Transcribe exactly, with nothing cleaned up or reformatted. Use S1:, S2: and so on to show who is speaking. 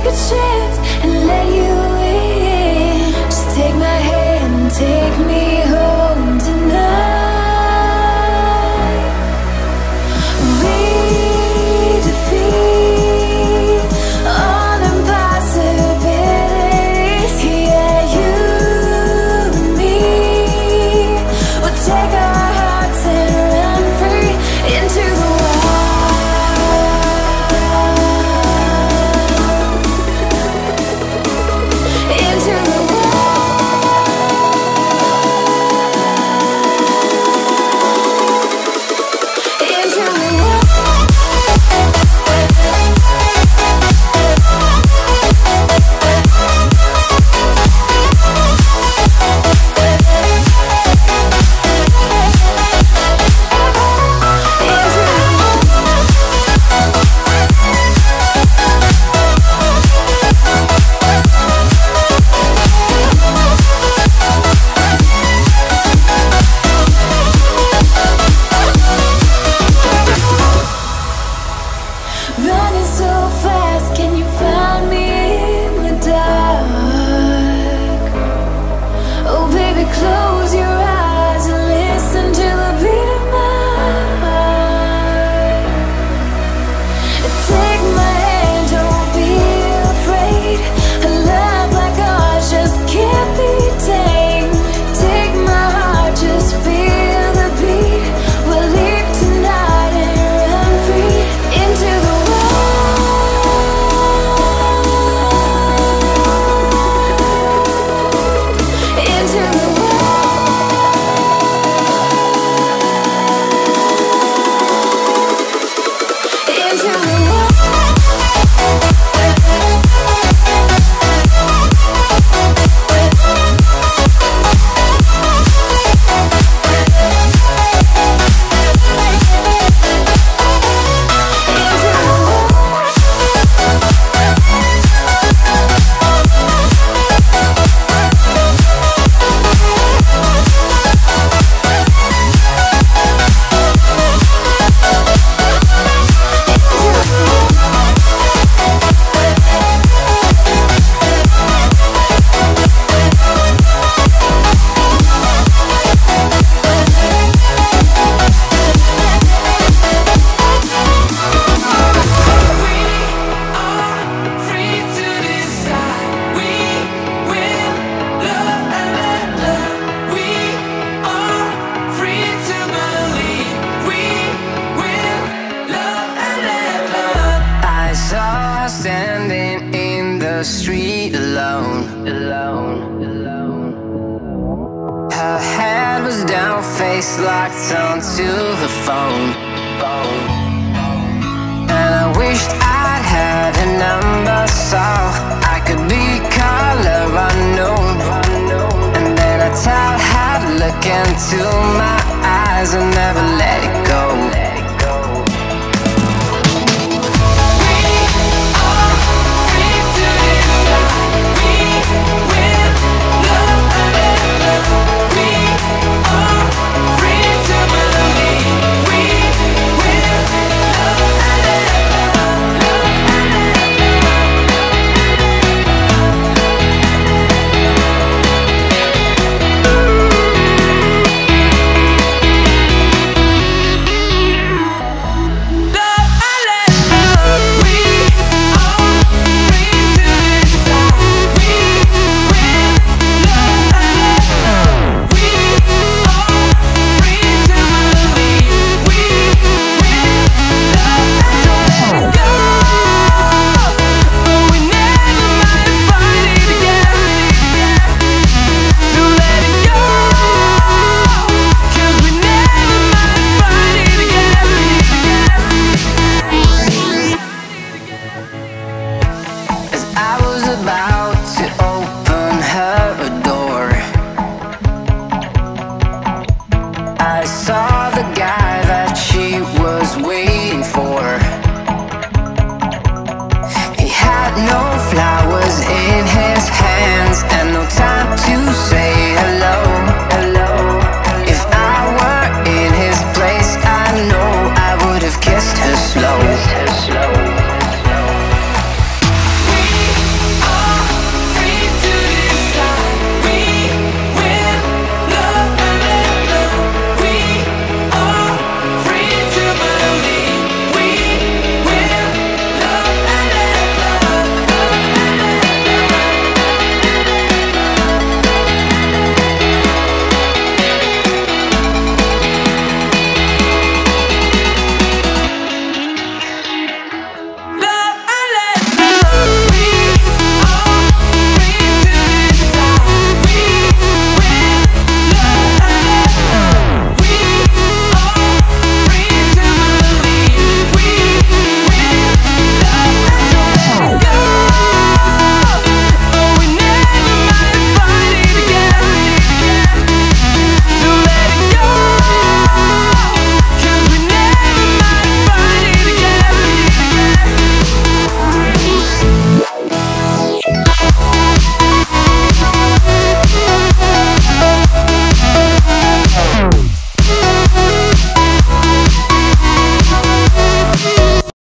S1: take a chance and let you in. Just take my hand and take me home tonight. We defeat all impossibilities. Yeah, you and me will take our hearts and run free into the running so fast, can you find me in the dark? Oh baby, close your eyes and listen to the beat of my heart. Take my hand, don't be afraid. A love like ours just can't be tamed. Take my heart, just feel the beat. We'll leave tonight and run free into the standing in the street alone, alone, alone. Her head was down, face locked onto her phone, phone. And I wished I'd had a number so I could be color unknown. And then I tell her to look into my eyes and never let it go.